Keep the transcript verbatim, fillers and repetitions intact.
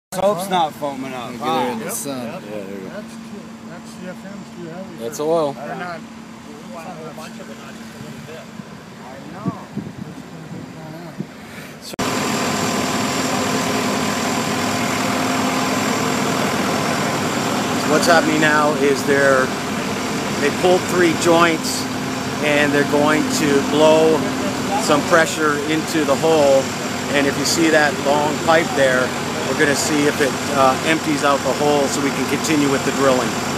Soap's not foaming up. Get Ah. her in the Yep. sun. Yep. Yeah, there you go. That's too, that's C F M's too heavy. That's for- oil. They're not. We want a whole bunch of it, not just a little bit. I know. It's gonna get blown out. So what's happening now is they're they pulled three joints and they're going to blow some pressure into the hole, and if you see that long pipe there, we're going to see if it uh, empties out the hole so we can continue with the drilling.